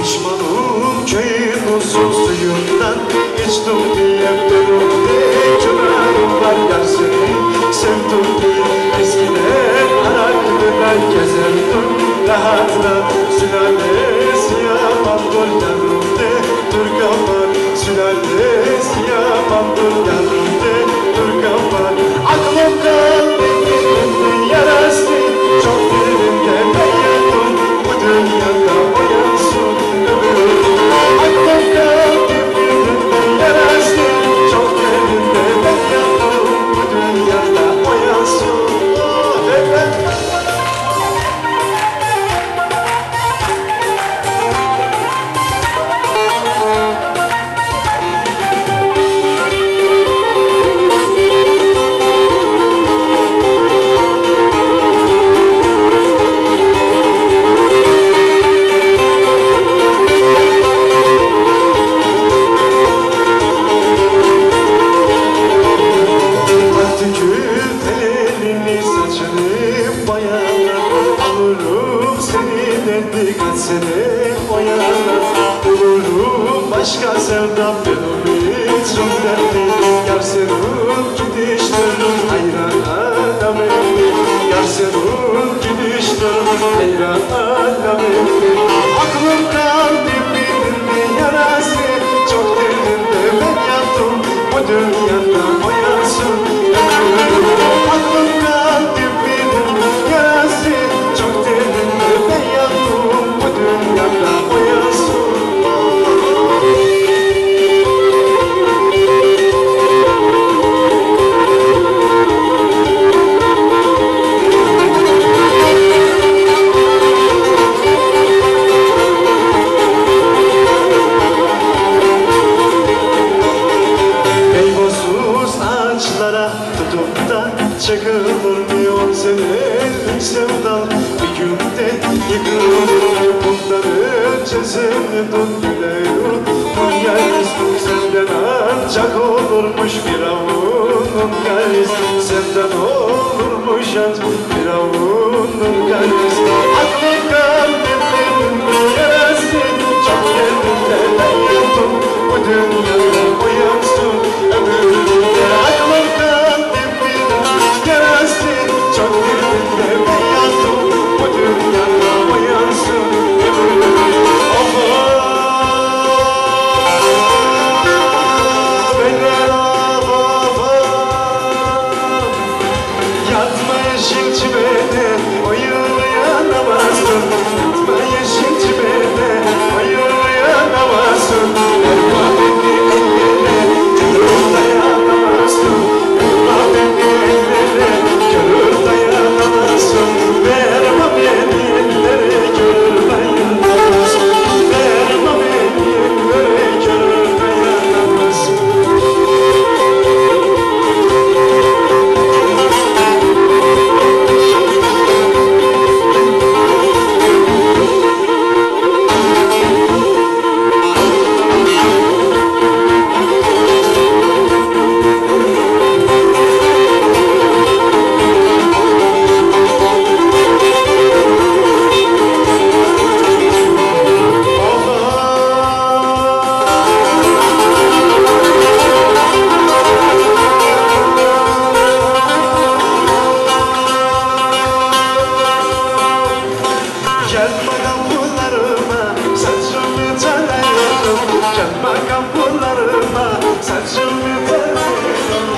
Pişmanım köyün uzun suyundan, içtim diye durumda çınarım var yar seni. Sevdim diye eskiden Araklı'da gezerdim, rahatla sülalesi yaman dur yanımda. Dur kapat sülalesi yaman dur yanımda. Dur kapat aklım kaldı dilimin yarası, çok dilimde ben yandım bu dünyada o yansın ömrüm. Aklım kaldı dilimin yarası, çok dilimde ben yandım bu dünyada o yansın. Başka sevdam benim için dertli. Yar senin gidişlerin hayran adam etti. Yar senin gidişlerin hayran adam etti. Aklım kaldı bildim yarası, çok derinde ben yattım bu dünyada o yansın ömrüm. Aklım kaldı bildim yarası, çok derinde ben yattım bu dünyada o yansın. Tutup da çakılır mı yol senin sevdan? Bir günde yıkılır bundan önce seni tut biliyorum. Dünya üstü senden ancak olurmuş bir avunun garisi. Senden olurmuş ancak bir avunun garisi. Aklım kaldı benim yarası, çok yerinde ben yattım bu dünyada o yansın ömrümde. Aklım kaldı yarası, çok yerinde ben yattım bu dünyada o yansın ömrümde. Yatma yeşil çimene, oyun uyanamazsın. Yatma yeşil çimene, oyun uyanamazsın. Erma beni ellere, görür dayanamazsın. Erma beni ellere, görür dayanamazsın. Erma beni ellere, görür dayanamazsın. Erma beni ellere, görür dayanamazsın. Gelme kapılarıma, saçımı tarayalım. Gelme kapılarıma, saçımı tarayalım.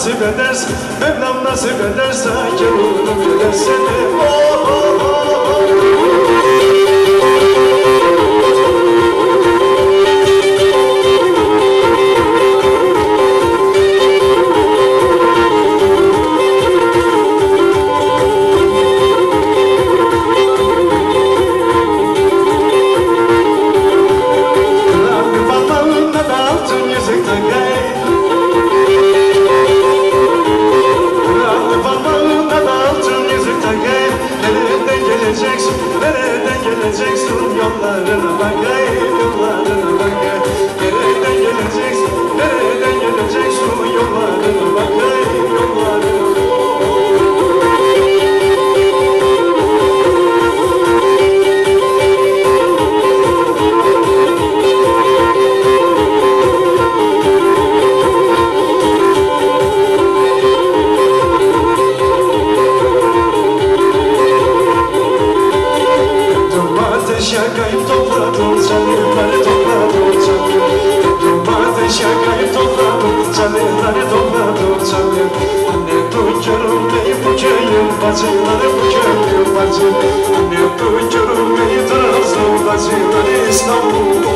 nasip ederse, Mevlam nasip ederse gelirim gelir seni. Oh, oh, oh, oh. Nereden geleceksin yollarına bakayım, yollarına bakayım. Nereden geleceksin, nereden geleceksin yollarına bakayım, yollarına. Yakayım topladım çalıları topladım çalıları. Domates yakayım topladım çalıları topladım çalıları. Anne duyuyorum beni bu köyün bacıları, bu köyün bacı. Anne duyuyorum beni Trabzon bacıları, İstanbul.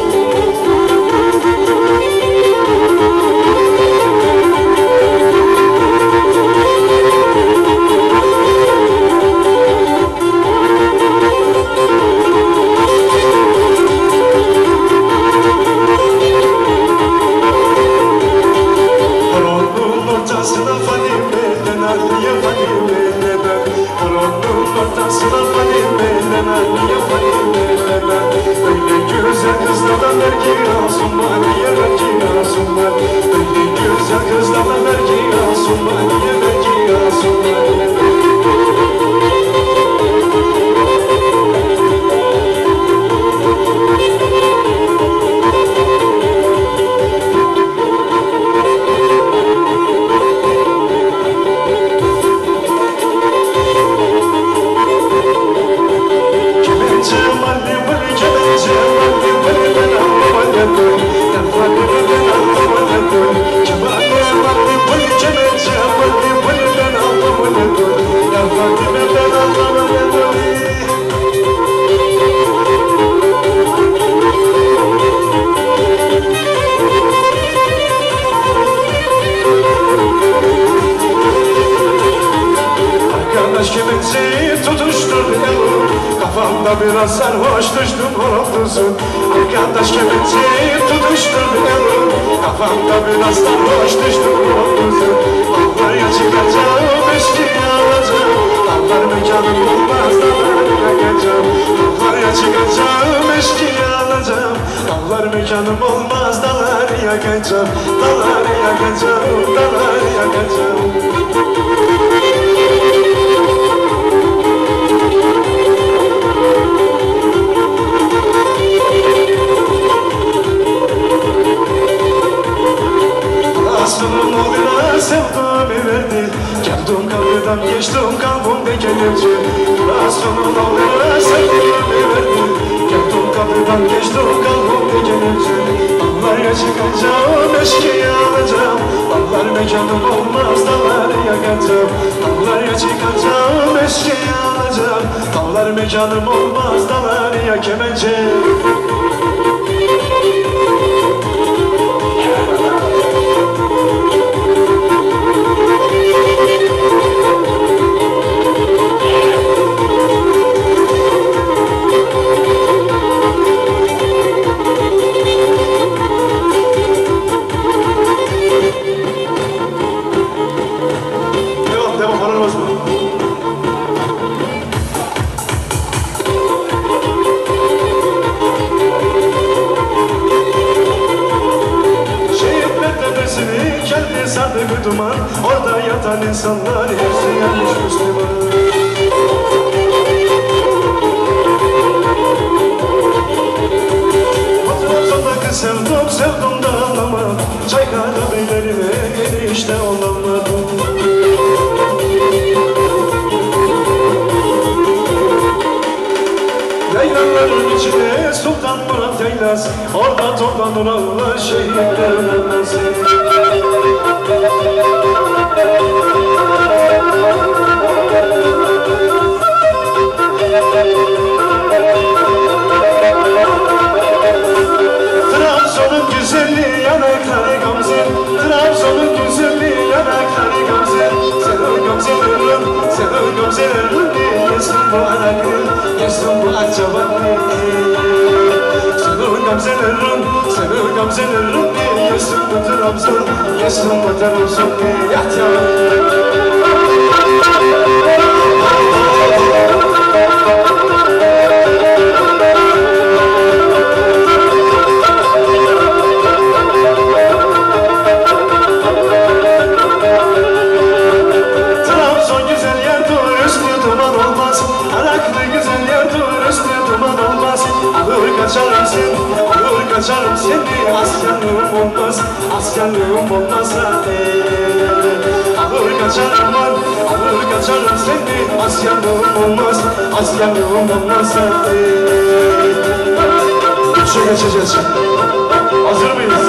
Kafamda biraz sarhoş düştüm horozlusun. Arkadaş kemençeyi tutuşturdu yavrum. Kafamda biraz sarhoş düştüm horozlusun. Ağlarya çıkacağım, eşkiyi alacağım. Ağlar mekanım olmaz da ben yakacağım. Ağlarya çıkacağım, eşkiyi alacağım. Ağlar mekanım olmaz, dalar yakacağım. Dalar yakacağım, dalar yakacağım. Aslanın oğluna sevdamı verdi. Geldim kapıdan geçtim kalbimde kelepçe. Aslanın oğluna sevdamı verdi. Geldim kapıdan geçtim kalbimde kelepçe. Ağlarya çıkacağım, eşkiyi alacağım. Ağlar mekanım olmaz, dalar yakacağım. Ağlarya çıkacağım, eşkiyi alacağım. Ağlar mekanım olmaz, dalar yakemeyeceğim. Sardı bir duman, orada yatan insanlar hepsi yanlış Müslüman. Trabzon'da kız sevdim, sevdim de anlamadım. Çaykara beylerine gelişte olamadım. Yaylaların içine Sultan Murat yaylası, orada toplanır Allah şehitlerin anası. gamzelerini yesin bu anakı, yesin bu acabani. Senin gamzelerini yesin bu Trabzon, yesin bu Trabzon. Trabzon güzel yerdir, üstü duman olmaz. Araklı güzel yerdir, üstü duman olmaz. Alır kaçarım seni, aslanlığım olmaz, aslanlığım olmazsa. Alır kaçarım seni, aslanlığım olmaz, aslanlığım olmazsa. Üçe geçeceğiz şimdi. Hazır mıyız?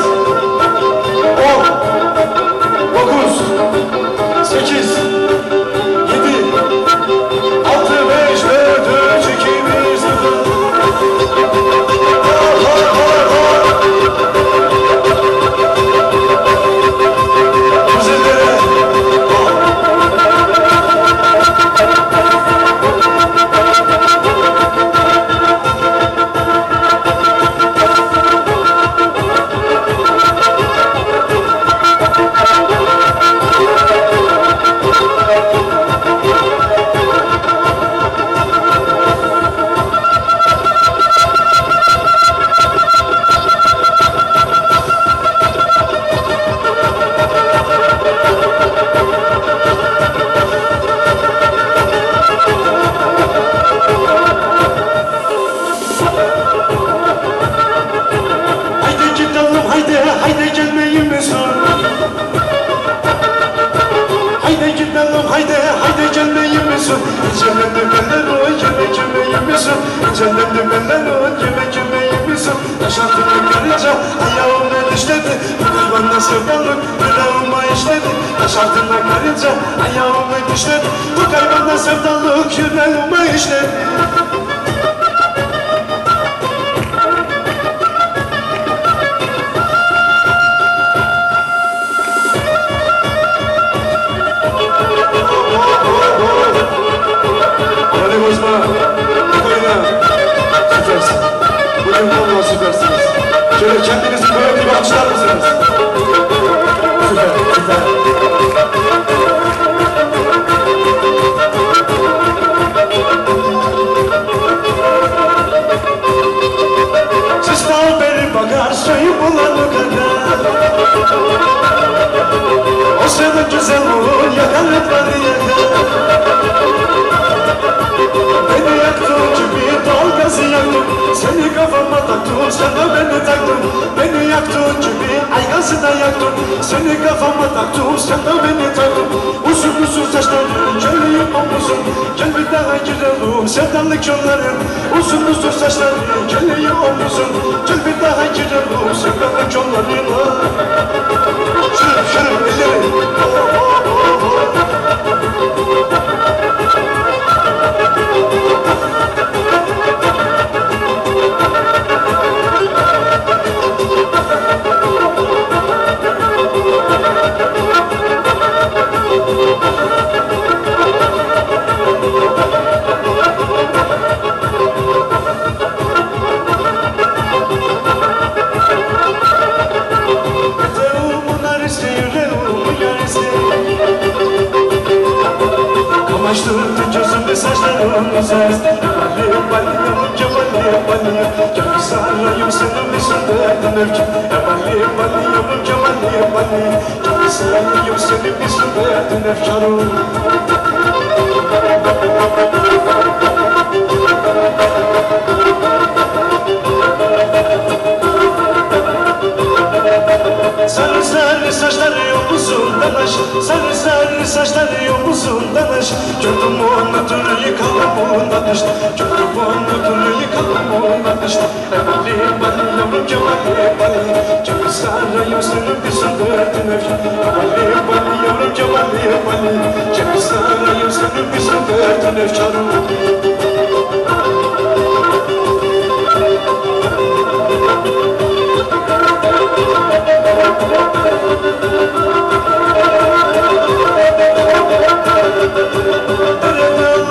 10 9 8 7 6 5 4 3 2 1 0. Güzellere haydi gelmeyin misin? Haydi gidelim haydi gelmeyin misin? Cennetim eller o gelmeyin misin? Cennetim eller o gelmeyin misin? Yaşantımı görünce ayağımı dişledi. Bu hayvanla sevdalık yüreğime işledi. Yaşantımı görünce ayağımı dişledi. Bu hayvanla sevdalık yüreğime işledi. Bugün vallahi süpersiniz. Şöyle kendinizi böyle bir alkışlar mısınız? Süper. Siz daha beri bakar soyup bulanı kadar. O senin güzel olur yakalıkları yakar. Beni yaktın gibi dalgası yaktın. Seni kafama taktın, sen de beni taktın. Beni yaktın gibi aygası da yaktın. Seni kafama taktın, sen de beni taktın. Uzun saçların, kelleyin omuzun. Gel bir daha girelim, sevdalık yolların. Uzun saçların, kelleyin omuzun. Gel bir daha girelim, sevdalık yollarına. Şırım elleri. Kamaştırdı gözümde saçlarım güzel. Bali Gel sarayım senin üstünde mevki. Bali yavrum Bali Gel sarayım senin üstünde efkarım. Sarı sarı saçları omuzundan aş. Sarı sarı saçları omuzundan aş. Gördüm onu türlü yıkalımından aş. Gördüm onu türlü yıkalımından aş. Bali yavrum Bali Gel sarayım senin üstünde efkarım. Bali yavrum Bali Gel sarayım senin üstünde efkarım. Derede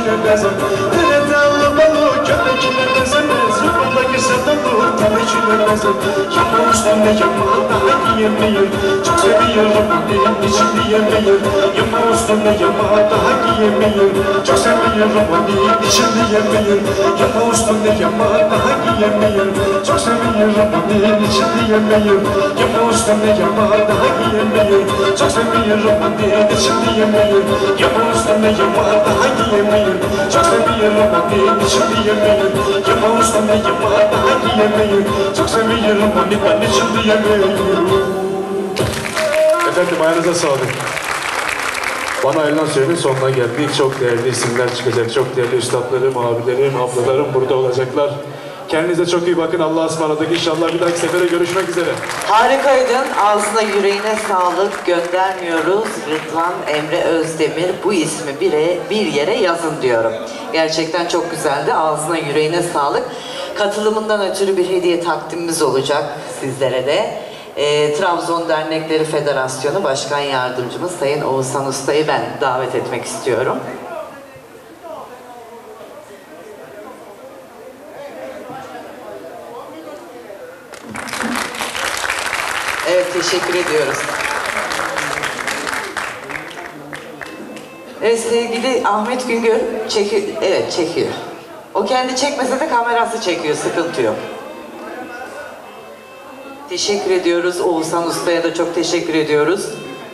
içine benzer Nerede alabalı köpekine benzemez Yolundaki sevdalı tam içine benzer Yama üstünde yama daha giyemeyin Çok seviyorum benim içimde yemeyin Yama üstünde yama daha giyemeyin Çok seviyorum benim içimde yemeyin Yama üstünde yama daha giyemeyin Çok seviyorum benim içimde yemeyin Yama üstünde yama daha giyemeyin Çok seviyorum benim içimde yemeyin Yama üstünde yama daha giyemeyin Çok seviyorum benim içimde yemeyin Yama üstünde yama daha giyemeyin Çok seviyorum benim içimde yemeyin. Efendim ayağınıza sağlık. Bana ayrılan sürenin sonuna geldik. Çok değerli isimler çıkacak. Çok değerli üstadlarım, abilerim, ablalarım burada olacaklar. Kendinize çok iyi bakın. Allah'a ısmarladık. İnşallah bir dahaki sefere görüşmek üzere. Harikaydın. Ağzına yüreğine sağlık göndermiyoruz. Rıdvan Emre Özdemir, bu ismi bir yere yazın diyorum. Gerçekten çok güzeldi. Ağzına yüreğine sağlık. Katılımından ötürü bir hediye takdimimiz olacak sizlere de. Trabzon Dernekleri Federasyonu Başkan Yardımcımız Sayın Oğuzhan Usta'yı ben davet etmek istiyorum. Evet, teşekkür ediyoruz. Evet, sevgili Ahmet Güngör çekiyor. Evet, çekiyor. O kendi çekmese de kamerası çekiyor, sıkıntı yok. Teşekkür ediyoruz. Oğuzhan Usta'ya da çok teşekkür ediyoruz.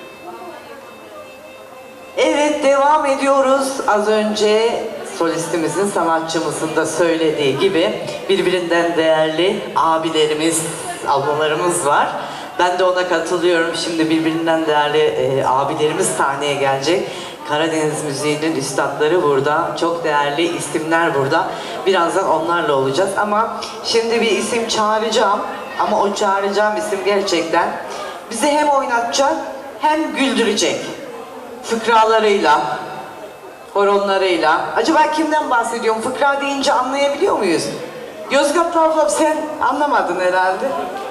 Evet, devam ediyoruz. Az önce solistimizin, sanatçımızın da söylediği gibi birbirinden değerli abilerimiz, ablalarımız var. Ben de ona katılıyorum. Şimdi birbirinden değerli abilerimiz sahneye gelecek. Karadeniz müziğinin üstadları burada. Çok değerli isimler burada. Birazdan onlarla olacağız ama şimdi bir isim çağıracağım. Ama o çağıracağım isim gerçekten bizi hem oynatacak hem güldürecek. Fıkralarıyla, horonlarıyla. Acaba kimden bahsediyorum? Fıkra deyince anlayabiliyor muyuz? Yozgatlı ablam, sen anlamadın herhalde.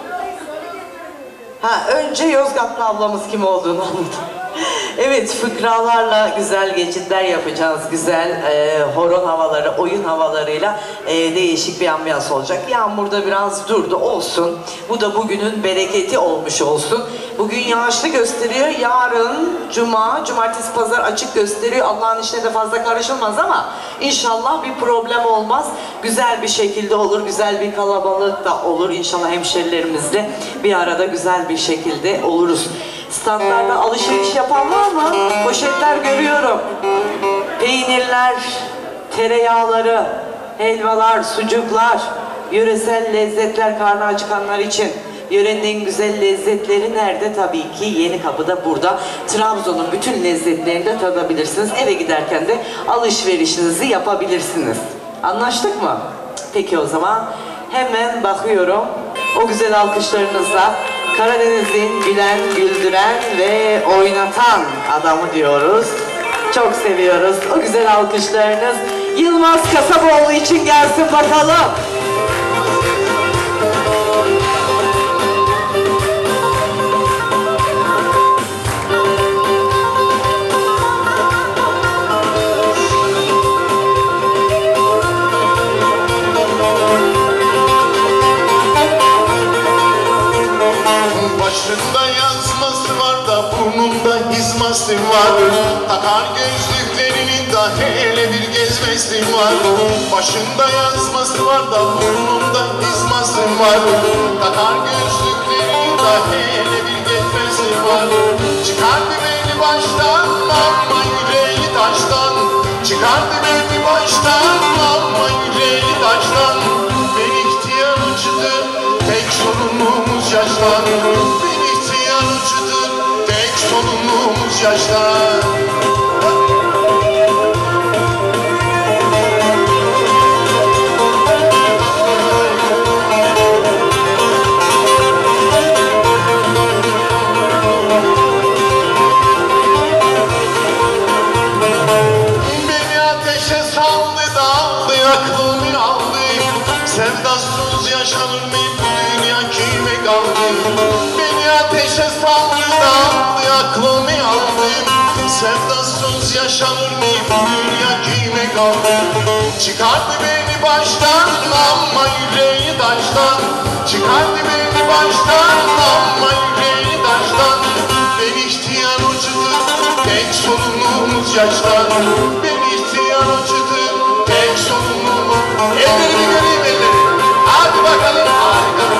Önce Yozgatlı ablamız kim olduğunu anladım. Evet, fıkralarla güzel geçitler yapacağız. Güzel horon havaları, oyun havalarıyla değişik bir ambiyans olacak. Yağmur da biraz durdu, olsun. Bu da bugünün bereketi olmuş olsun. Bugün yağışlı gösteriyor. Yarın cumartesi, pazar açık gösteriyor. Allah'ın işine de fazla karışılmaz ama inşallah bir problem olmaz. Güzel bir şekilde olur. Güzel bir kalabalık da olur. İnşallah hemşerilerimizle bir arada güzel bir şekilde oluruz. Standlarda alışveriş yapan var mı? Poşetler görüyorum. Peynirler, tereyağları, helvalar, sucuklar, yöresel lezzetler karnı acıkanlar için. Yörenin en güzel lezzetleri nerede? Tabii ki Yenikapı'da, burada. Trabzon'un bütün lezzetlerini de tadabilirsiniz. Eve giderken de alışverişinizi yapabilirsiniz. Anlaştık mı? Peki o zaman hemen bakıyorum. O güzel alkışlarınızla Karadeniz'in gülen, güldüren ve oynatan adamı diyoruz. Çok seviyoruz. O güzel alkışlarınız Yılmaz Kasaboğlu için gelsin bakalım. Başında yazması var da burnunda hizması var. Takar gözlüklerinin da hele bir gezmesi var. Başında yazması var da burnunda hizması var. Takar gözlüklerinin da hele bir gezmesi var. Çıkardı beni baştan ama yüreği taştan. Çıkardı beni baştan ama yüreği taştan. Ben ihtiyar acıdı, tek sorunumuz yaştan. Ben ihtiyar acıdı, tek sorunumuz yaştan. Beni ateşe saldı da aldı, aklımı aldı. Sevdasız yaşanır mı bu dünya, kime kaldı? Beni ateşe saldı da aldı, aklımı aldı. Sevdasız yaşanır mı bu dünya, kime kaldım. Çıkardı beni baştan ama yüreği taştan. Çıkardı beni baştan ama yüreği taştan. Ben ihtiyar uçtu tek sorunumuz yaştan. Ben ihtiyar uçtu tek sorunumuz. Ellerini göreyim elleri. Hadi bakalım harika.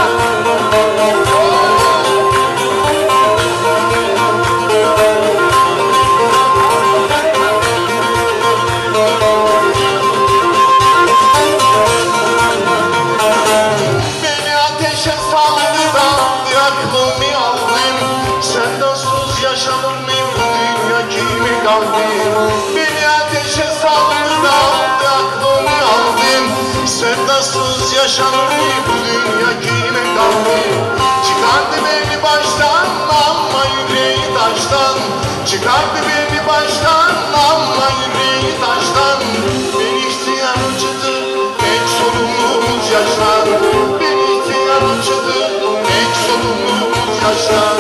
Beni ateşe saldı da aklımı aldın. Sendansız yaşanır mı bu dünya kimi kaldı? Beni ateşe saldı da aklımı aldın. Sendansız yaşanır mı bu dünya kimi kaldı? Çıkardı beni baştan ama yüreği taştan. Çıkardı beni baştan ama yüreği taştan. Ben ihtiyar uçtu tek sorumlumuz yaşlar. Ben ihtiyar uçtu tek sorumlumuz yaşlar.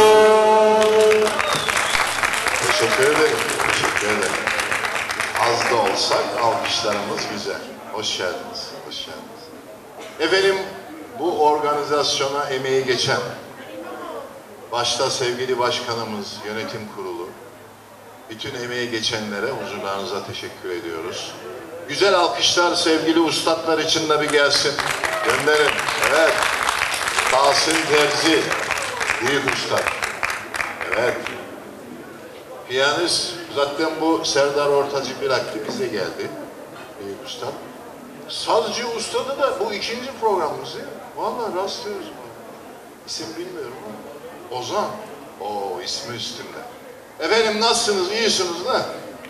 Teşekkür ederim. Teşekkür ederim. Az da olsak alkışlarımız güzel. Hoş geldiniz. Hoş geldiniz. Efendim bu organizasyona emeği geçen başta sevgili başkanımız, yönetim kurulu, bütün emeği geçenlere huzurlarınıza teşekkür ediyoruz. Güzel alkışlar sevgili ustadlar için de bir gelsin. Gönderin. Evet. Tahsin Terzi, büyük ustad. Evet. Piyanist, zaten bu Serdar Ortacı Biraklı bize geldi. Büyük ustad. Sazcı ustadı da bu ikinci programımız değil mi? Vallahi rastlıyoruz buna. İsim bilmiyorum ama. Ozan. Oo, ismi üstünde. Efendim nasılsınız? İyisiniz değil mi?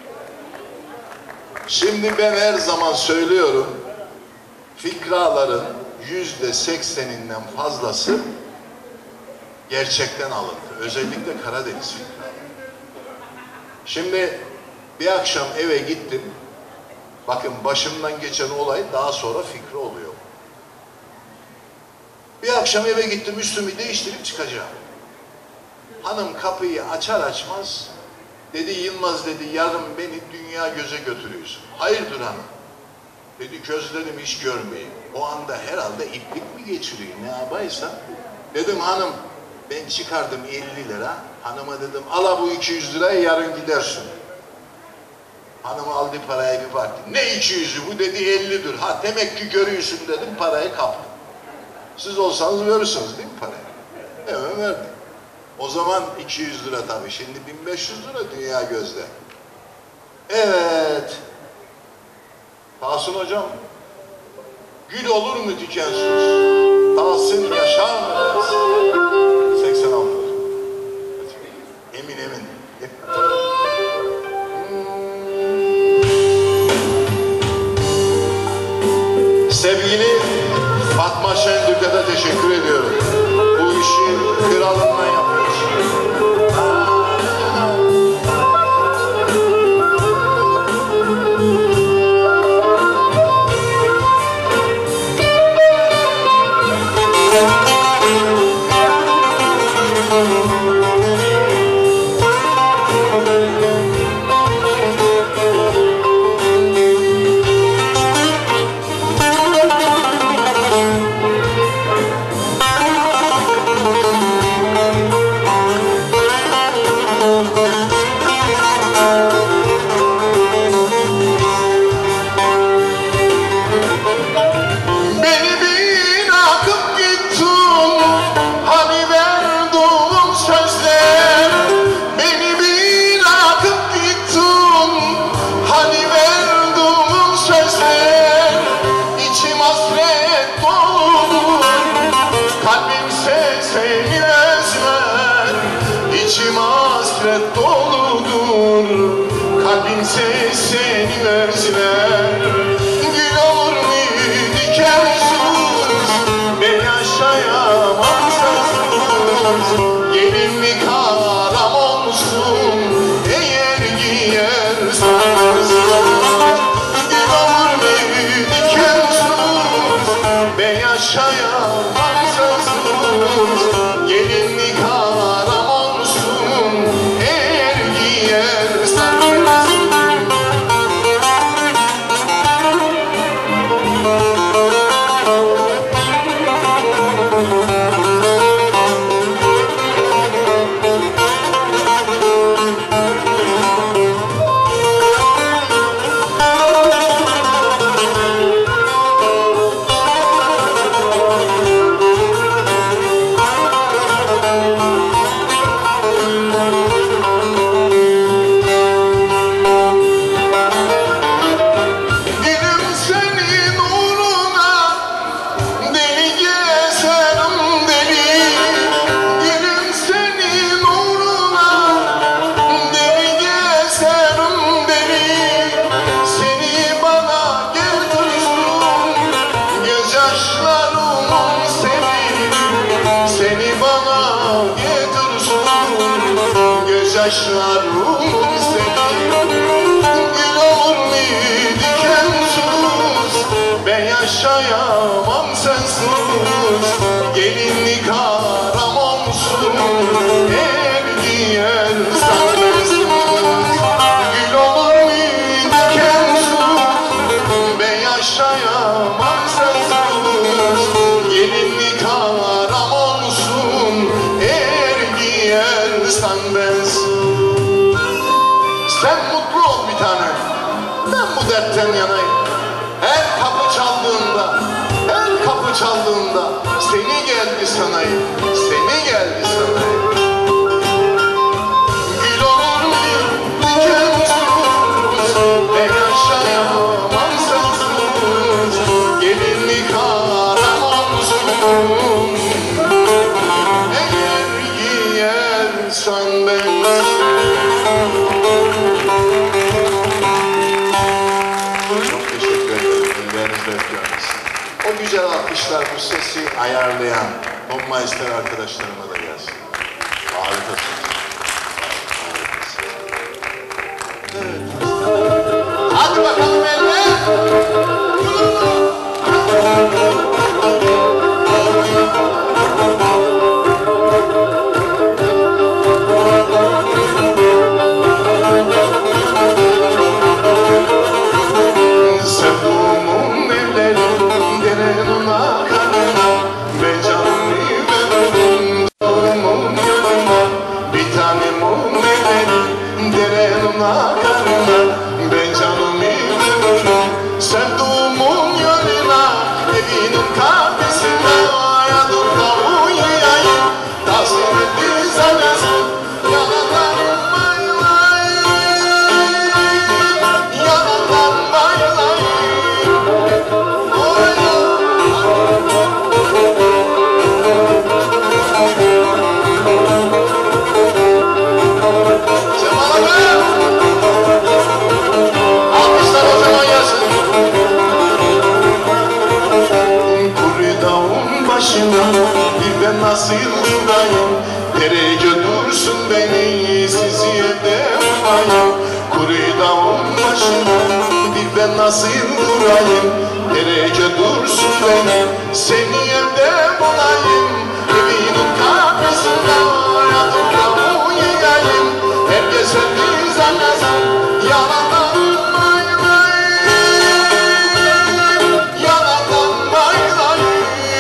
Şimdi ben her zaman söylüyorum, fikraların %80'inden fazlası gerçekten alındı. Özellikle Karadeniz fikraları. Şimdi bir akşam eve gittim. Bakın başımdan geçen olay daha sonra fikri oluyor. Bir akşam eve gittim, üstümü değiştirip çıkacağım. Hanım kapıyı açar açmaz dedi, Yılmaz dedi, yarın beni dünya göze götürüyorsun. Hayırdır hanım? Dedi, gözlerim hiç görmeyeyim. O anda herhalde iplik mi geçiriyor, ne yapaysa. Dedim hanım, ben çıkardım 50 lira. Hanıma dedim, ala bu 200 lirayı yarın gidersin. Hanım aldı parayı bir baktı. Ne 200'ü bu dedi, 50'dir. Ha demek ki görüyorsun dedim, parayı kaptım. Siz olsanız verirsiniz değil mi parayı? Evet verdim. O zaman 200 lira tabii. Şimdi 1500 lira dünya gözde. Evet. Tahsin hocam. Gül olur mu dikensiz? Tahsin yaşar mı dersin? 86. Emin emin. Sevgili Fatma Şendük'e de teşekkür ediyorum. Bu işi kralından yapıyoruz. gözyaşlarım seni. Gül olur mu dikensuz, ben yaşayamam sensiz. Gelinlik aram olsun, eğer giyersen bensiz. Gül olur mu dikensuz, ben yaşayamam sensiz. Gelinlik aram olsun, eğer giyersen bensiz. Sen mutlu ol bir tane, ben bu dertten yanayım. Her kapı çaldığında, her kapı çaldığında seni geldi sanayım, seni geldi sanayım. Gül olur mu dikensuz, ben yaşayamam sensiz. Gelinlik aram olsun, eğer giyersen bensiz. Çok teşekkür ederim. Ellerinizle öpüyoruz. O güzel alkışlar, bu sesi ayarlayan Bonmeister arkadaşlarıma da gelsin. Harikasın. Evet. Hadi bakalım eller. Sevduğumun ellerinin akarına, ve canımı verdim doğrumun yanına. Bir tanem onun ellerinin akarına, ve canımı verdim sevduğumun yanına. Evinin kapısına yadım da uyuyayım, tasvir etti zanası yanından bayılayım, yanından bayılayım. Başına bir ben nasıl durayım, nereye götürsün beni, sizi evde bulayım. Kuru dağın başına bir ben nasıl durayım, nereye götürsün beni, seni evde bulayım. Evinin kapısında yatıp da uyuyayım, herkes herkes anlasın yalandan bayılayım, yalandan bayılayım.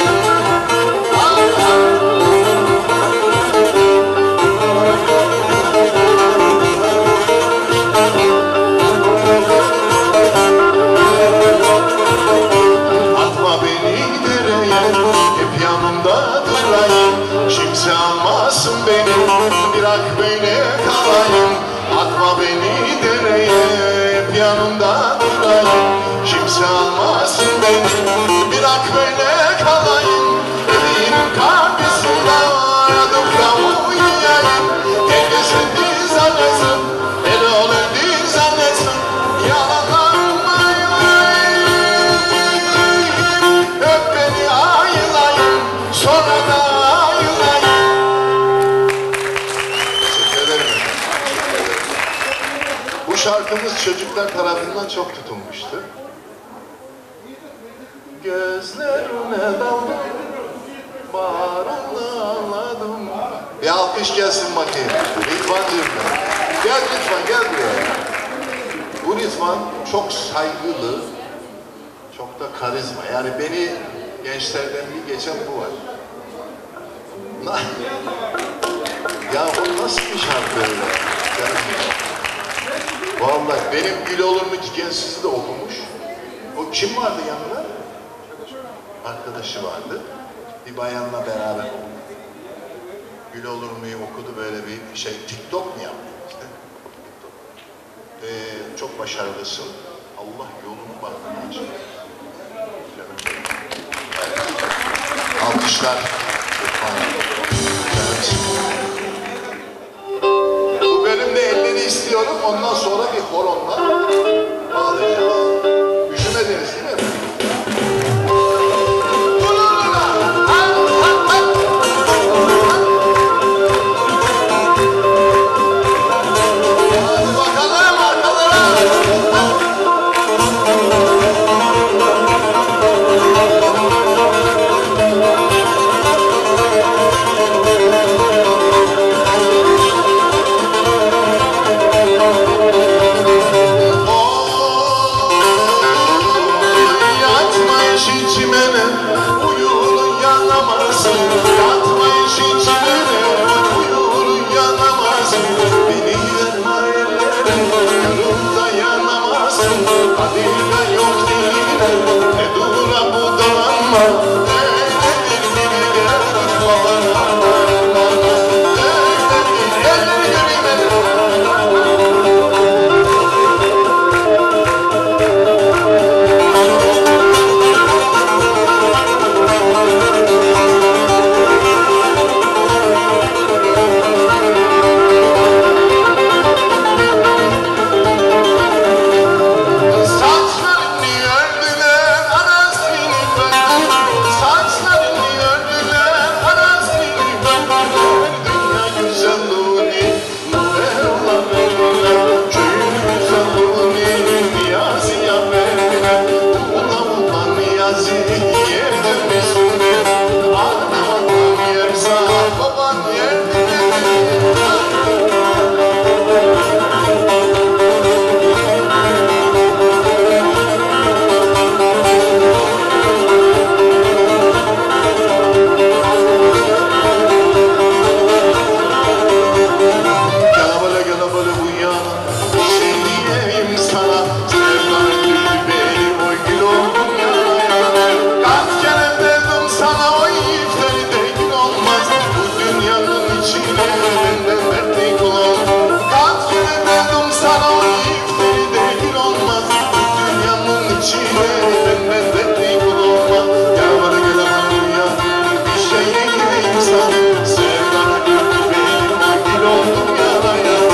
Atma beni dereye, hep yanımda durayım. Kimse almasın beni, bırak böyle kalayım. Atma beni dereye, hep yanımda durayım. Kimse almasın beni, bırak böyle kalayım. Evinin kapısında yatıp da uyuyayım. Herkes öldü zannetsin, el öldü zannetsin. Yalanlar bayılayım, öp beni ayılayım, sonra da ayılayım. Teşekkür ederim efendim. Bu şarkımız çocuklar tarafından çok tutulmuştu. Gözlerine daldım, bağrımda ağladım. Bir alkış gelsin bakayım. Rıdvan'cığım. Gel Rıdvan, gel buraya. Bu Rıdvan çok saygılı, çok da karizma. Yani beni gençlerden bir geçen bu var. Ya o nasıl bir şarkı öyle? Vallahi benim Gül olur mu Dikensiz de okumuş. O kim vardı yanında? Arkadaşı vardı. Bir bayanla beraber Gül olur mu'yu okudu, böyle bir şey. TikTok mu yaptı işte? Çok başarılısın. Allah yolunu bahtını açın. Alkışlar. Bu bölümde elleri istiyorum. Ondan sonra bir horonla bağlayacağız. Üşümediniz değil mi? çimene uyurun yanamazsın. Yatma işin çimene uyurun yanamazsın. Beni verme ellere yürüm dayanamazsın. Kadirde yok değil ne dura budalanma. Eyledir beni gel babana. Elleri göreyim elleri. Saçlarını ördüler anasını ben. Saçlarını ördüler anasını ben. Dünya güzelliğini verler verler. Köyün güzelliğini Niyazi'ye verler. Ulan ulan Niyazi yerde misin? Anam yerse baban yerde. Gel böyle bu yana bir şey diyeyim sana. Sevdan gülü benim oy gül oldum yana yana. Kaç kere dedim sana o yiğitleri de gül olmaz. Bu dünyanın içine benden dertlik ol. Kaç kere dedim sana o yiğitleri de gül olmaz. Bu dünyanın içine benden dertlik olmaz. Gel böyle bu yana bir şey diyeyim sana. Sevdan gülü benim oy gül oldum yana yana.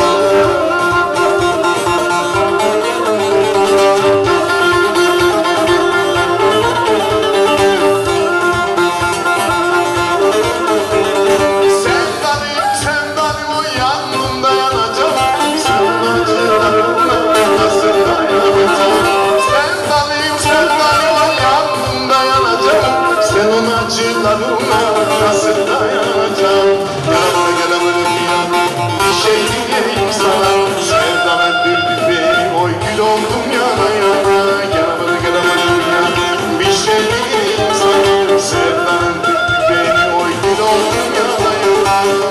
Sevdalim o yanımda yanacağım. Sen acılarımla nasıl dayanacağım? Sevdalim o yanımda yanacağım. Sen onun acılarımla nasıl dayanacağım? Gel böyle bir şey diyeyim sana. Sevdanın dürdü benim oy gül oldum yana yana. Gel böyle bir şey diyeyim sana. Sevdanın dürdü benim oy gül oldum yana yana.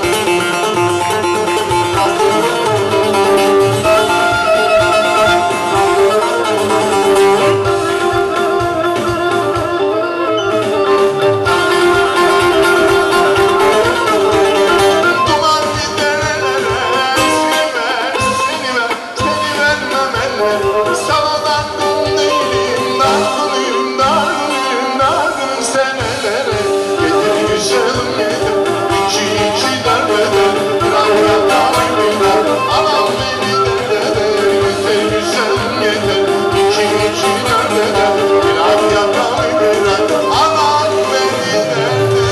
Duman giderlere seni vermem elle. Sana dargın değilim, dargınım, dargınım, dargınım senelere. Getir güzelim getir, iki darbede. Bırak yatağımı, anam beni derdede. Getir güzelim getir, iki darbede. Bırak yatağımı, bırak, anam beni derdede.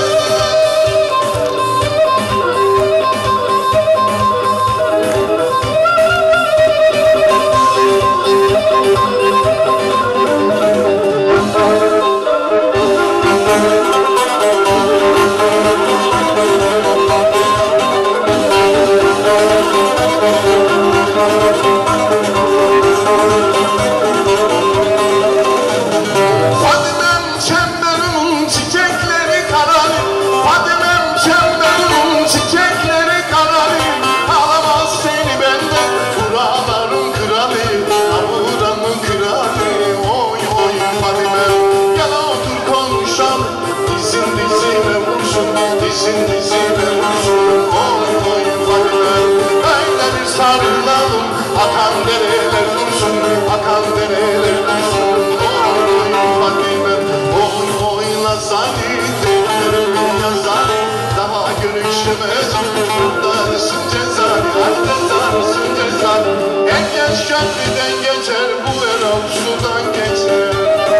Fadimem çemberimin çiçekleri kararı. Fadimem çemberimin çiçekleri kararı. Alamaz seni benden buraların kralı. Buranın kralı. Oy oy Fadimem. Gel otur konuşalım. Dizin dizime vursun. Dizin dizime vursun. Oy oy Fadimem. Öyle bir sarılalım. Akan dereler dursun. Akan dereler dursun. Oy Fadime, oy oy Lazali, defterim yazali, daha görüşemez, kurtarsın cezali, ay cezalısın cezali. En geç köprüden geçer, bu erol sudan geçer.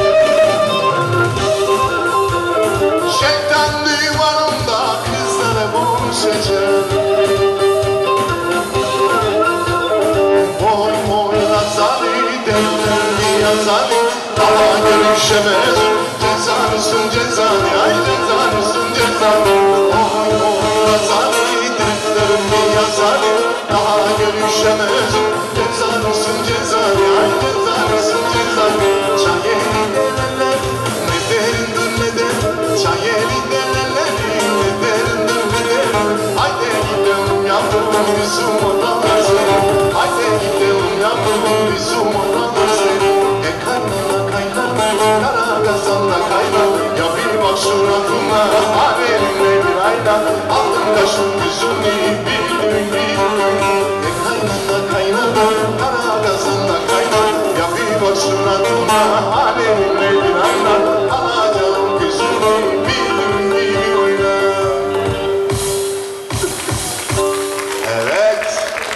Şeytan divanında kızlara bunu seçer. Oy oy Lazali, defterim yazali, daha görüşemez, cezalısın cezali, ay cezalısın cezali. Oy oy Lazali, defterim yazali, daha görüşemez, cezalısın cezali, ay cezalısın cezali. Çay eğlenenler ne derin kazanda kaynar. Ya bir bak suratına haberinde bir ayna. Altın kaşın yüzünü bir gün bir gün. Kaynana kaynana kara kazanda kaynar. Ya bir bak suratına haberinde bir ayna. Alacağım yüzünü bir gün bir oynar. Evet.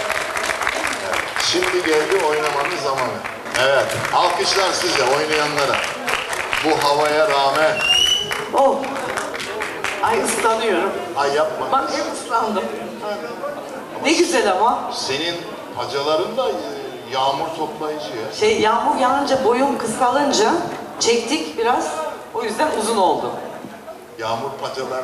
Şimdi geldi oynamanın zamanı. Evet, alkışlar size, oynayanlara. Bu havaya rağmen... Oh! Ay ıslanıyorum. Ay yapma. Bak hep ıslandım. Ne güzel ama. Senin pacaların da yağmur toplayıcı ya. Yağmur yağınca boyum kısalınca çektik biraz. O yüzden uzun oldu. Yağmur pacalar.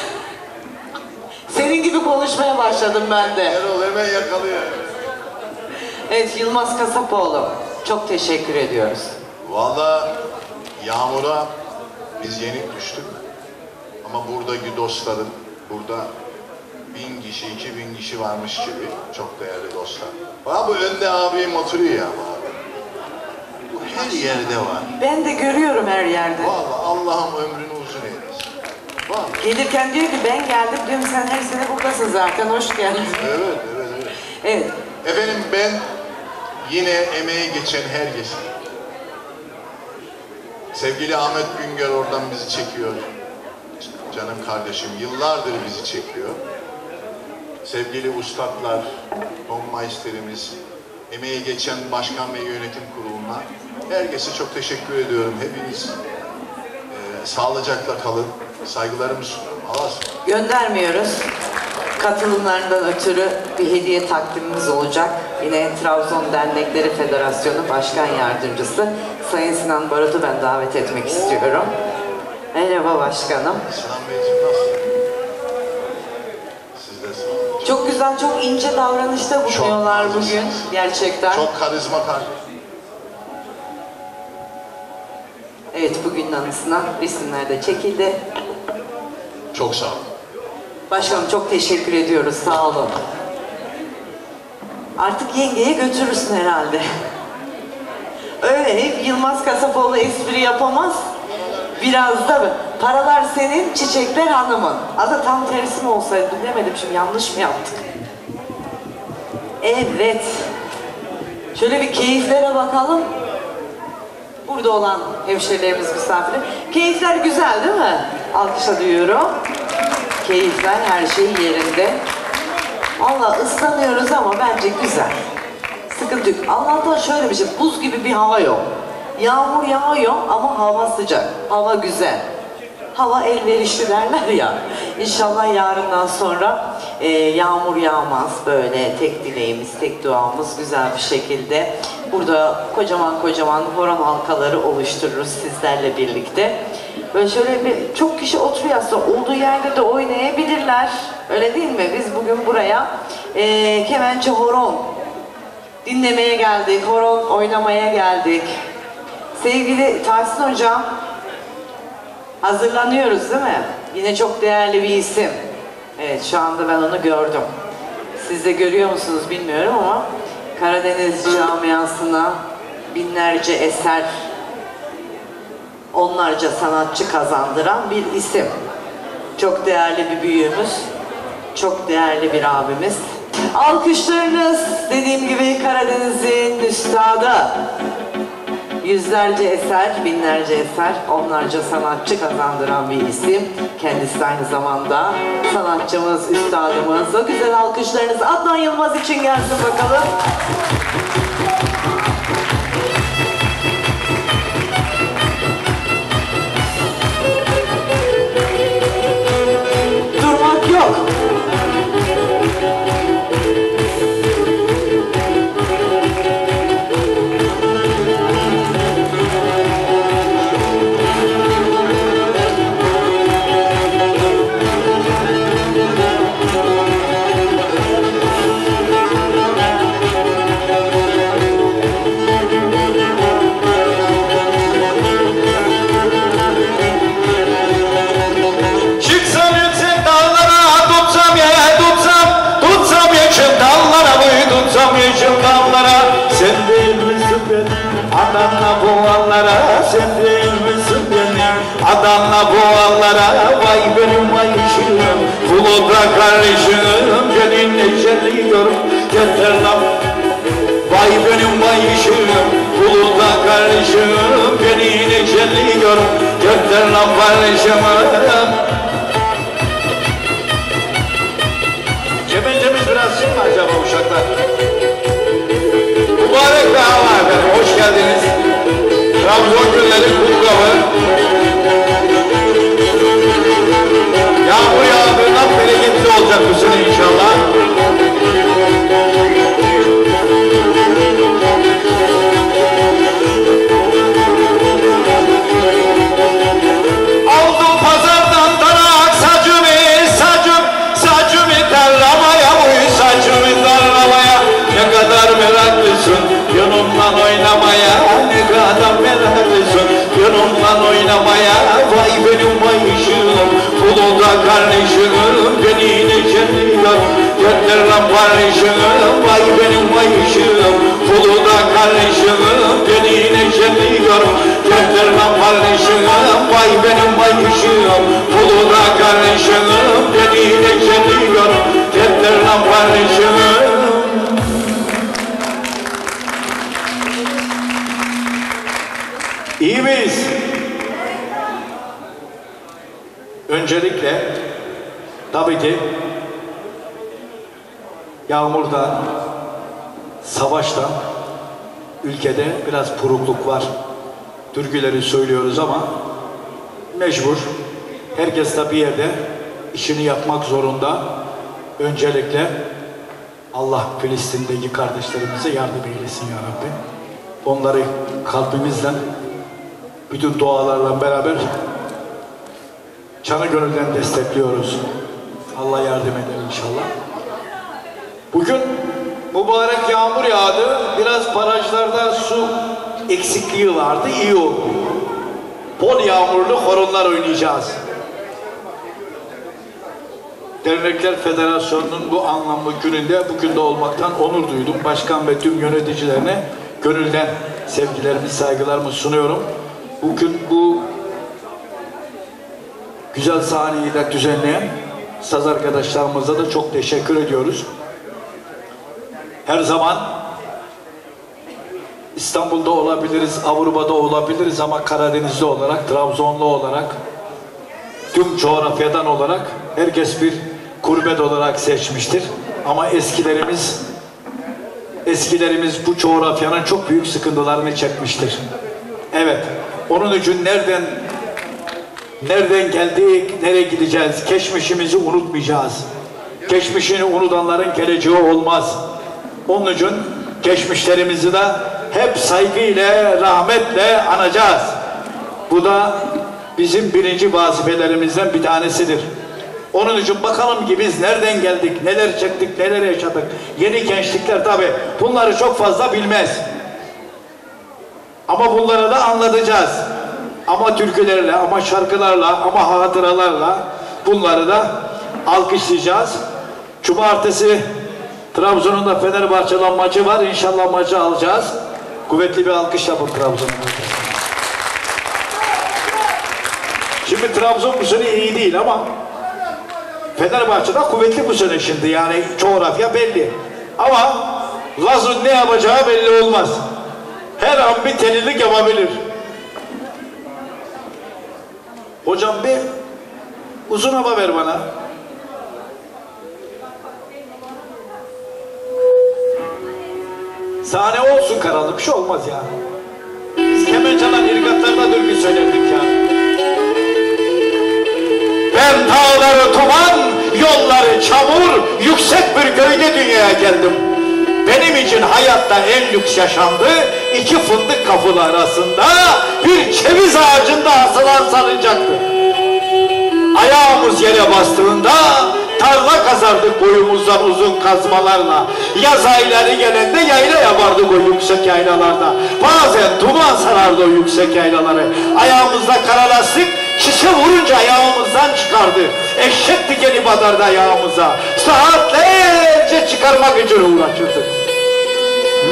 Senin gibi konuşmaya başladım ben de. Erol hemen yakalıyor. Evet, Yılmaz Kasapoğlu. Çok teşekkür ediyoruz. Vallahi yağmura biz yenik düştük. Ama buradaki dostların, burada 1000 kişi, 2000 kişi varmış gibi çok değerli dostlar. Bak bu önde abim oturuyor ya abi. Bu her yerde var. Ben de görüyorum her yerde. Vallahi Allah'ım ömrünü uzun eylesin. Vallahi. Gelirken diyor ki ben geldim diyorum, sen her sene buradasın zaten, hoş geldin. Evet. Evet. Efendim ben yine emeği geçen herkes. Sevgili Ahmet Güngör oradan bizi çekiyor. Canım kardeşim yıllardır bizi çekiyor. Sevgili ustadlar, Tonmeister'imiz, emeği geçen başkan ve yönetim kuruluna herkese çok teşekkür ediyorum. Hepiniz sağlıcakla kalın. Saygılarımı sunuyorum. Allah'a ısmarladık. Göndermiyoruz. Katılımlarından ötürü bir hediye takdimimiz olacak. Yine Trabzon Dernekleri Federasyonu Başkan Yardımcısı Sayın Sinan Barut'u ben davet etmek istiyorum. Merhaba başkanım. Sinan Beyciğim nasıl? Siz de sağ olun. Çok güzel, çok ince davranışta bulunuyorlar Çok bugün. Gerçekten. Çok karizma kardeşim. Evet, bugünün anısına resimler de çekildi. Çok sağ olun. Başkanım çok teşekkür ediyoruz, sağ olun. Artık yengeye götürürsün herhalde. Öyle hep Yılmaz Kasapoğlu espri yapamaz. Biraz da paralar senin, çiçekler hanımın. Adı tam tersi mi olsaydı bilemedim, şimdi yanlış mı yaptık? Evet. Şöyle bir keyiflere bakalım. Burada olan hemşehrilerimiz, misafirler. Keyifler güzel değil mi? Alkışla duyuyorum. Keyifler, her şey yerinde. Vallahi ıslanıyoruz ama bence güzel. Sıkıntı yok. Allah'tan şöyle bir şey, buz gibi bir hava yok. Yağmur yağıyor ama hava sıcak. Hava güzel. Hava elverişli derler ya. İnşallah yarından sonra yağmur yağmaz. Böyle tek dileğimiz, tek duamız güzel bir şekilde. Burada kocaman kocaman horon halkaları oluştururuz sizlerle birlikte. Böyle şöyle bir çok kişi oturuyor aslında, olduğu yerde de oynayabilirler. Öyle değil mi? Biz bugün buraya kemençe horon dinlemeye geldik, horon oynamaya geldik. Sevgili Tahsin Hocam, hazırlanıyoruz değil mi? Yine çok değerli bir isim. Evet, şu anda ben onu gördüm. Siz de görüyor musunuz bilmiyorum ama Karadeniz camiasına binlerce eser, onlarca sanatçı kazandıran bir isim. Çok değerli bir büyüğümüz, çok değerli bir abimiz. Alkışlarınız, dediğim gibi Karadeniz'in üstadı. Yüzlerce eser, binlerce eser, onlarca sanatçı kazandıran bir isim. Kendisi aynı zamanda sanatçımız, üstadımız. O güzel alkışlarınız Adnan Yılmaz için gelsin bakalım. Durmak yok. Adana boğalara vay benim ayışım, Uludağ kardeşim gelin eşeliyor, yeter lan. Vay benim ayışım, Uludağ kardeşim gelin eşeliyor, yeter lan kardeşim. Cebelcemiz biraz şey mi acaba uşaklar? Mübarek bir hava efendim, hoş geldiniz. Trabzon günleri kutlağı. Yağmur yağdığından bereketli olacak bu sene inşallah. Aldım pazardan tarak sacımı, sacımı darlamaya, uy sacımı darlamaya. Ne kadar meraklısın yanımdan oynamaya, ne kadar meraklısın yanımdan oynamaya. Vay benim bayışım, Uludağ kardeşim beni neşeliyor, yeter lan kardeşim. Vay benim bayışım, Uludağ kardeşim beni neşeliyor, yeter lan kardeşim. Vay benim bayışım, Uludağ kardeşim beni neşeliyor, yeter lan kardeşim. İyi miyiz? Öncelikle tabii ki yağmurdan, savaştan ülkede biraz burukluk var. Türküleri söylüyoruz ama mecbur. Herkes de bir yerde işini yapmak zorunda. Öncelikle Allah Filistin'deki kardeşlerimize yardım eylesin ya Rabbi. Onları kalbimizden, bütün dualarla beraber canı gönülden destekliyoruz. Allah yardım eder inşallah. Bugün mübarek yağmur yağdı. Biraz barajlarda su eksikliği vardı. İyi oldu. Bol yağmurlu horonlar oynayacağız. Dernekler Federasyonu'nun bu anlamlı gününde bugün de olmaktan onur duydum. Başkan ve tüm yöneticilerine gönülden sevgilerimi, saygılarımı sunuyorum. Bugün bu güzel sahneyi de düzenleyen saz arkadaşlarımıza da çok teşekkür ediyoruz. Her zaman İstanbul'da olabiliriz, Avrupa'da olabiliriz ama Karadenizli olarak, Trabzonlu olarak, tüm coğrafyadan olarak herkes bir gurbet olarak seçmiştir. Ama eskilerimiz bu coğrafyanın çok büyük sıkıntılarını çekmiştir. Evet, onun için nereden geldik, nereye gideceğiz? Geçmişimizi unutmayacağız. Geçmişini unutanların geleceği olmaz. Onun için geçmişlerimizi de hep saygıyla, rahmetle anacağız. Bu da bizim birinci vazifelerimizden bir tanesidir. Onun için bakalım ki biz nereden geldik, neler çektik, neler yaşadık. Yeni gençlikler tabii bunları çok fazla bilmez. Ama bunları da anlatacağız. Ama türkülerle, ama şarkılarla, ama hatıralarla bunları da alkışlayacağız. Cumartesi Trabzon'un da Fenerbahçe'den maçı var. İnşallah maçı alacağız. Kuvvetli bir alkış yapın Trabzon'a. Şimdi Trabzon bu sene iyi değil ama Fenerbahçe'de kuvvetli bu sene şimdi. Yani coğrafya belli. Ama Laz'ın ne yapacağı belli olmaz. Her an bir delilik yapabilir. Hocam bir uzun hava ver bana. Sahne olsun karalı, bir şey olmaz ya. Biz kemen çalan irgatlarda türkü söylerdik ya. Ben dağları tuman, yolları çamur, yüksek bir köyde dünyaya geldim. Benim için hayatta en lüks yaşandı, iki fındık kafalı arasında bir ceviz ağacında asılan sarılacaktı. Ayağımız yere bastığında tarla kazardık boyumuzdan uzun kazmalarla. Yaz ayları gelende yayla yapardık o yüksek yaylalarda. Bazen duman sarardı o yüksek yaylaları. Ayağımızda kara lastik şişe vurunca ayağımızdan çıkardı. Eşek dikeni batardı ayağımıza. Saatlerce çıkarmak için uğraşırdık.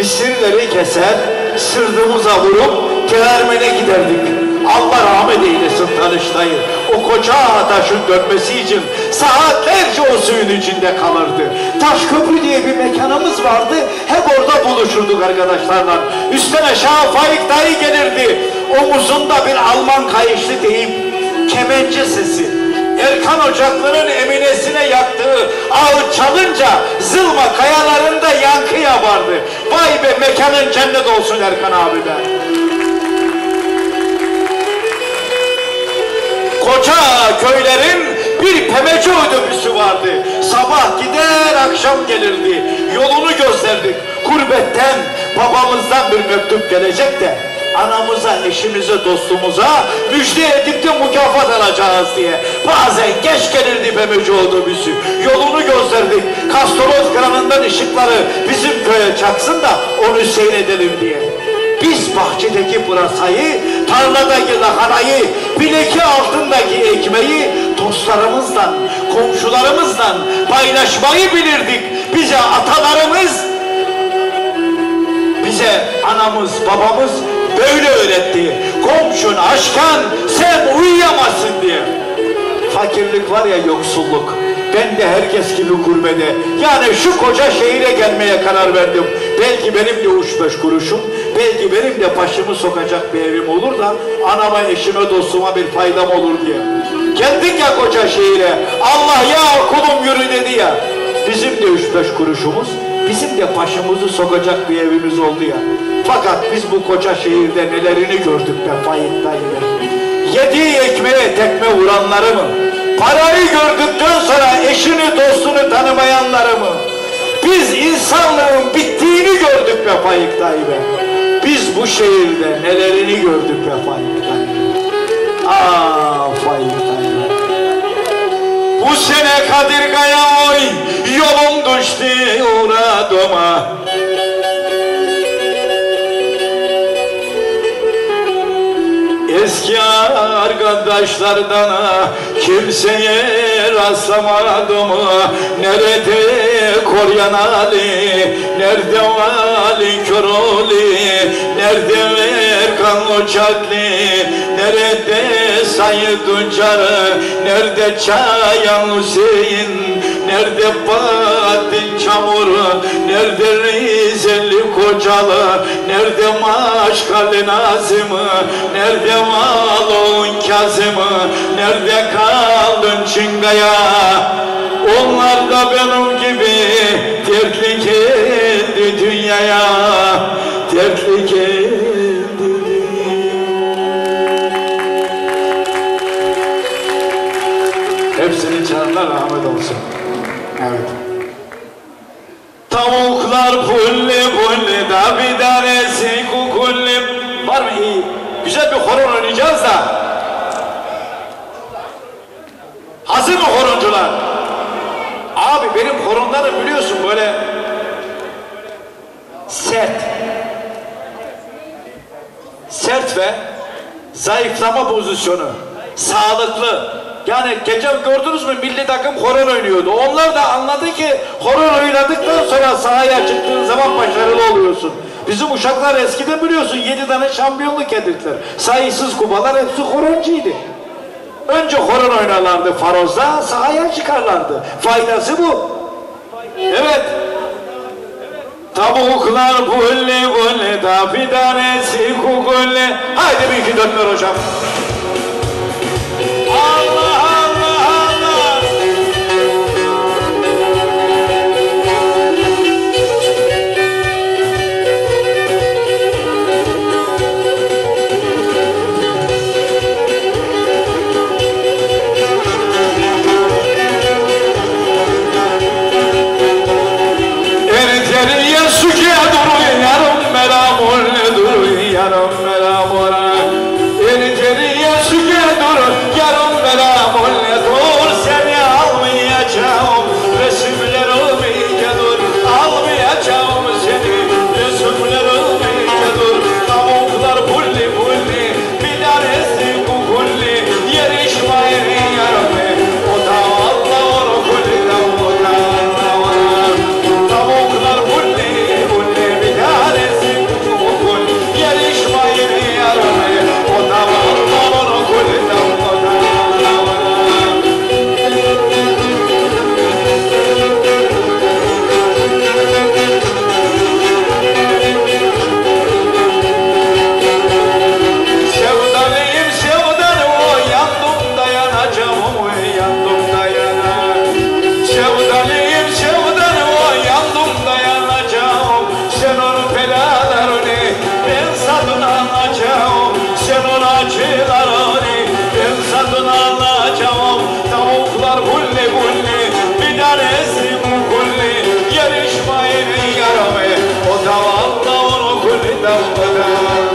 Misirleri keser, sırtımıza vurup Kelermen'e giderdik. Allah rahmet eylesin. mısın Danıştay'ı? O koca taşın dönmesi için saatlerce o suyun içinde kalırdı. Taşköprü diye bir mekanımız vardı. Hep orada buluşurduk arkadaşlarla. Üstten aşağı Faik dayı gelirdi. Omuzunda bir Alman kayışlı deyip kemençe sesi. Erkan Ocaklı'nın eminesine yaktığı ağıt çalınca Zılma kayalarında yankı yapardı. Vay be, mekanın cennet olsun Erkan abi be. Koca köylerin bir pemece otobüsü vardı. Sabah gider akşam gelirdi. Yolunu gösterdik. Gurbetten babamızdan bir mektup gelecek de anamıza, eşimize, dostumuza müjde edip de mükafat alacağız diye. Bazen geç gelirdi pemece otobüsü. Yolunu gösterdik. Kastoroz kranından ışıkları bizim köye çaksın da onu seyredelim diye. Biz bahçedeki pırasayı, tarladaki lahanayı, bileki altındaki ekmeği dostlarımızla, komşularımızla paylaşmayı bilirdik. Bize atalarımız, bize anamız, babamız böyle öğretti. Komşun açken sen uyuyamazsın diye. Fakirlik var ya, yoksulluk. Ben de herkes gibi gurbede, yani şu koca şehire gelmeye karar verdim. Belki benim de uç beş kuruşum, belki benim de başımı sokacak bir evim olur da anama, eşime, dostuma bir faydam olur diye. Geldik ya koca şehire, Allah ya kulum yürü dedi ya. Bizim de üç beş kuruşumuz, bizim de başımızı sokacak bir evimiz oldu ya. Fakat biz bu koca şehirde nelerini gördük be Faik dayı. Yediği ekmeğe tekme vuranları mı? Parayı gördükten sonra eşini, dostunu tanımayanları mı? Biz insanlığın bittiğini gördük be Faik dayı be. Biz bu şehirde nelerini gördük be Faik dayı. Ah Faik dayı. Bu sene Kadirga'ya oy, yolum düştü uğradıma. Eski arkadaşlardan kimseye rastlamadım. Nerede Koryan Ali, nerede Ali Köroli, nerede Erkan Ocaklı, nerede Said Uncar, nerede Çayan Hüseyin, nerede Bahattin Çamur, nerede Rizeli Kocalı, nerede Maşkali Nazım, nerede Malon Kazım, nerede kaldın Çingaya? Onlar da benim gibi dertli geldi dünyaya, dertli geldi dünyaya. Hepsinin canına rahmet olsun. Evet. Tavuklar pulli pulli da bir tanesi kukulli. Var mı iyi? Güzel bir horon oynayacağız da. Hazır mı horoncular? Abi benim horonlarım biliyorsun böyle sert. Sert ve zayıflama pozisyonu. Sağlıklı. Yani geçen gördünüz mü milli takım horon oynuyordu. Onlar da anladı ki horon oynadıktan sonra sahaya çıktığın zaman başarılı oluyorsun. Bizim uşaklar eskiden biliyorsun 7 tane şampiyonluk edildiler. Sayısız kupalar hepsi horoncuydu. Önce horon oynarlardı farozda, sahaya çıkarlardı. Faydası bu. Evet. Tavuklar bulli bulli da bir tanesi kukulli. Haydi bir iki dönler hocam. Allah Allah Allah. Eriteriye sukiye duru yarım meramur duru yarım meramura. Eriteriye olacağım. Tavuklar kulli kulli, bir tanesi kulli. Yarışmayın yaramı, o tavalla onu kulli davada.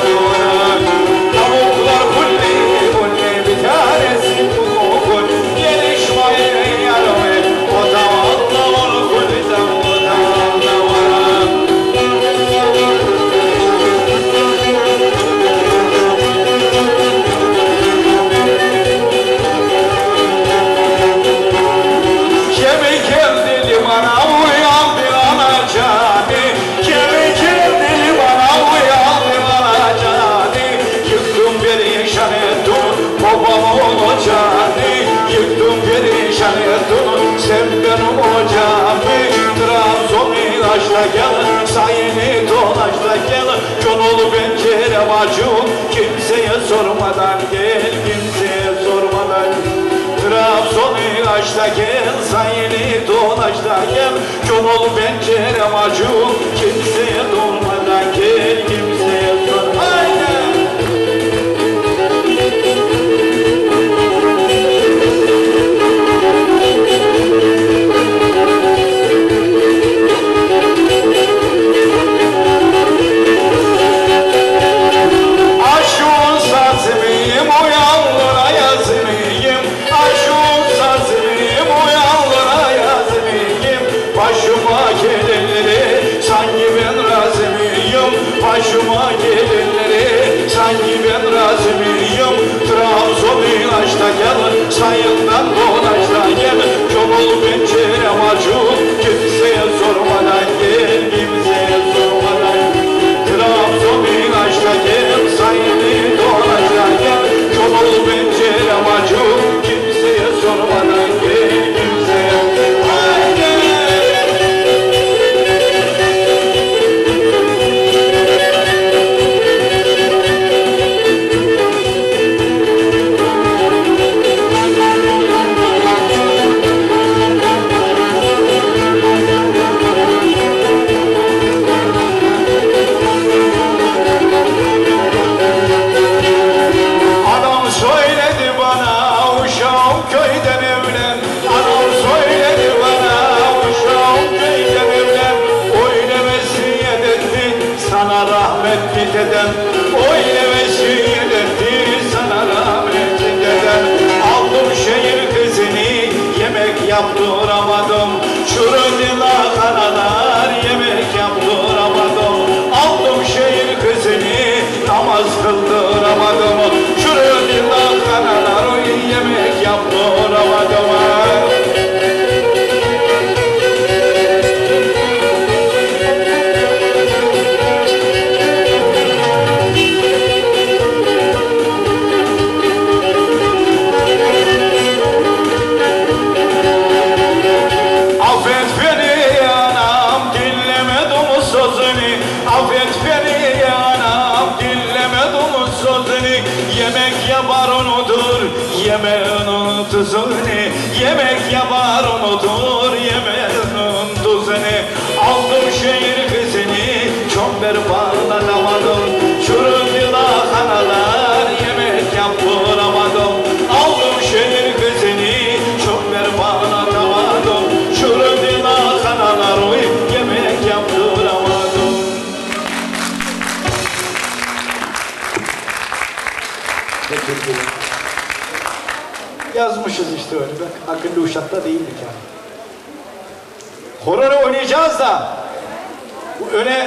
Tavuklar kulli kulli, bir tanesi kulli. Yarışmayın yaramı, o tavalla onu kulli davada. Kemik geldi limana uyandı anacani. Kemik geldi limana uyandı anacani. Yıktım perişan ettim babam olacağını. Yıktım perişan ettim sen benim olacağımı. Trabzon ilaçla gel, sayını dolaşla gel. Yolulu pencerem açık, kimseye sormadan gel, kimseye sormadan. Trabzon ilaçla gel, sayını dolaşla gel. Yolulu pencerem açık, kimseye sormadan gel, kimseye sormadan. Aşkın sazımıyım, uyanlara yazımıyım. Aşkın sazımıyım, uyanlara yazımıyım. Başıma gelenleri sanki ben razımıyım. Başıma gelenleri sanki ben razımıyım. Trabzon ilaçla gel, sayından dolaşla gel. Yolul pencerem açık, kimseye sormadan gel, kimseye sormadan. Trabzon ilaçla gel, sayını dolaşla gel. Yolul pencerem açık, kimseye sormadan gel, kimseye. Haydi! Adam söyledi bana uşağım köyden evlen. Adam söyledi bana uşağım köyden evlen. Öyle vesiyet etti sana rahmetli deden. Öyle vesiyet etti sana rahmetli deden. Aldım şehir kızını yemek yaptıramadım. Çürüdüler kanalar yemek yaptıramadım. Aldım şehir kızını namaz kıldıramadım. Çürüdüler kanalar yemek yaptıramadım. Affet beni anam, dinlemedim sözünü. Affet beni anam, dinlemedim sözünü. Yemek yapar unutur, yemeğinin tuzunu. Yemek yapar unutur, yemeğinin tuzunu. Aldım şehir kızını, çömber bağlanamadım. Çürüdüler kanalar, yemek yaptıramadım. Aldım şehir kızını, çömber bağlanamadım. Çürüdüler kanalar, yemek yaptıramadım. Yazmışız işte öyle. Bak, akıllı uşakta değildik yani. Horonu oynayacağız da bu öne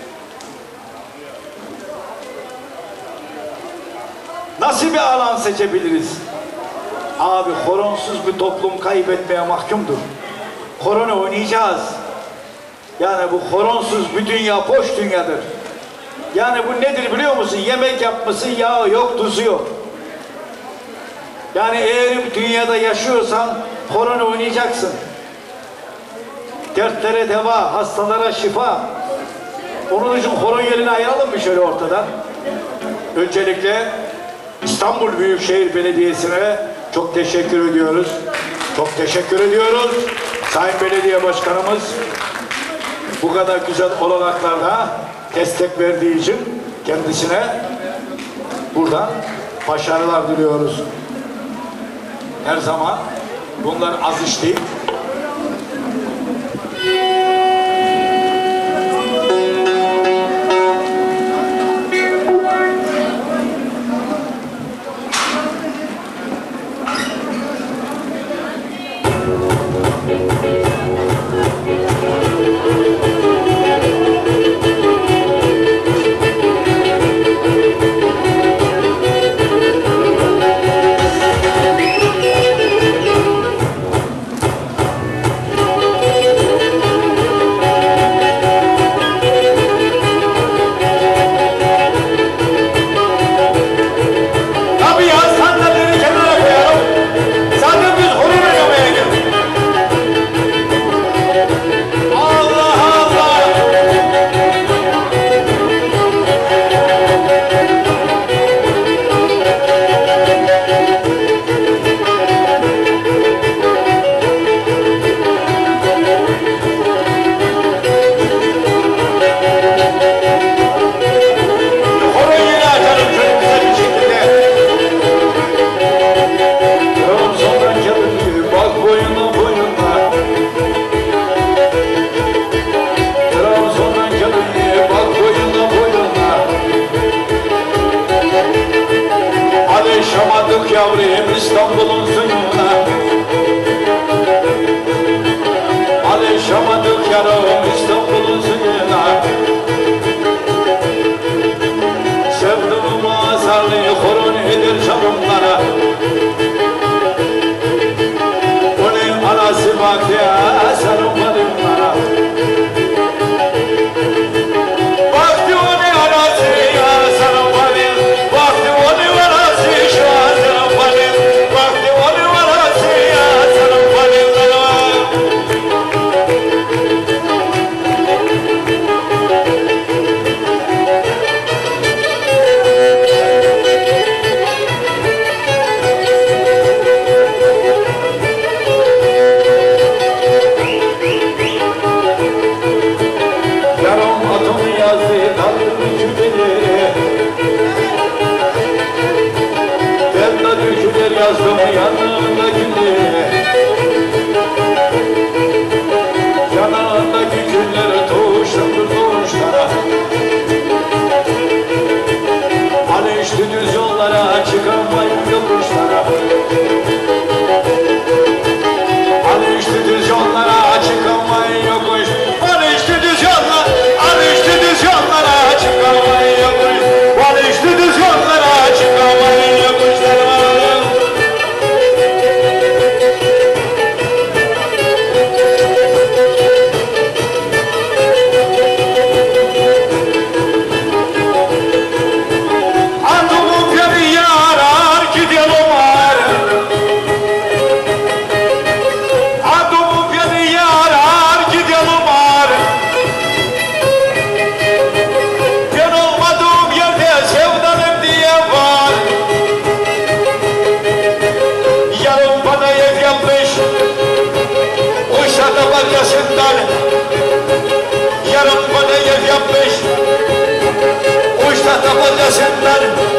nasıl bir alan seçebiliriz? Abi horonsuz bir toplum kaybetmeye mahkumdur. Horonu oynayacağız. Yani bu horonsuz bir dünya boş dünyadır. Yani bu nedir biliyor musun? Yemek yapması yağı yok, tuzu yok. Yani eğer dünyada yaşıyorsan horon oynayacaksın. Dertlere deva, hastalara şifa. Onun için horon yerini ayıralım mı şöyle ortadan? Öncelikle İstanbul Büyükşehir Belediyesi'ne çok teşekkür ediyoruz. Çok teşekkür ediyoruz. Sayın Belediye Başkanımız bu kadar güzel olanaklarda destek verdiği için kendisine buradan başarılar diliyoruz. her zaman. Bunlar az iş değil. Alışamadık yavrum İstanbul'un suyuna. Alışamadık yavrum İstanbul'un suyuna. Sevduğum azarlı horon eder canımlara. Onun anası bak ya sarım varımlara. Baktı onun anası ya sarım varım. Baktı onun anası şu an sarım varım. Baktı onun anası ya sarım varım. Yarım atımı yazdı kaldım küpeleri. Ben de türküler yazdım yanında gülleri. Yanındaki gülleri doğuşlandır doğuşlara. Hani işte düz yollara çıkamayın yoluşlara. Hani işte düz yollara çıkamayın yokuş. Hani işte düz yollara, hani işte düz yollara çıkamayın yokuş. Hani işte düz yollara çıkamayın yokuşlar. Adımı bir yarar gidelim var. Adımı bir yarar gidelim var. Ben olmadığım yerde sevdanım diye var. Yarın bana ev yapmış Uşak'a bacasından. Yarın bana ev yapmış Uşak'a bacasından.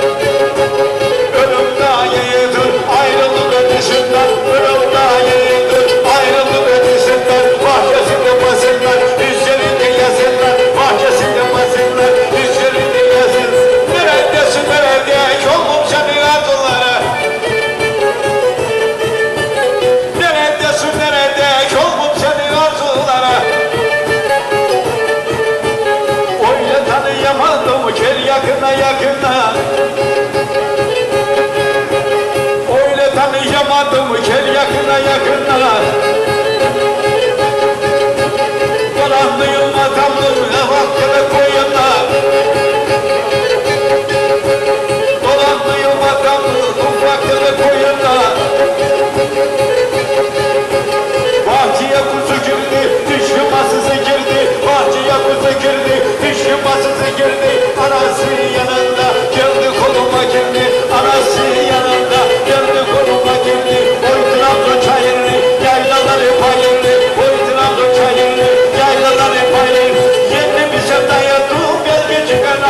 Ölüm daha yeğidir ayrılık ötesinden. Ölüm daha yeğidir ayrılık ötesinden. Bahçesinde basınlar, üzerinde yazınlar. Bahçesinde basınlar, üzerinde yazın. Neredesin nerede, yolum senin adınlara. Neredesin nerede, yolum senin arzulara. Öyle tanıyamadım gel yakına yakına. Öyle tanıyamadım gel yakına yakına. Dolandığım adamdım vaktini koyuna. Dolandığım adamdım vaktini koyuna. Bahçeye kuzu girdi, diş yumasızı girdi. Bahçeye kuzu girdi, diş yumasızı girdi. Anası yanında, geldi koluma girdi. Anası yanında, geldi koluma girdi. Oy Trabzon çayırlı, yaylaları payırlı. Oy Trabzon çayırlı, yaylaları payırlı. Yendi bize dayadım, belge çıkan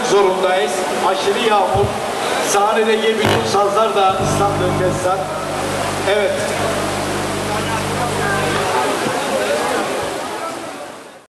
zorundayız. Aşırı yağmur. Sahnedeki bütün sazlar da ıslandı. Evet.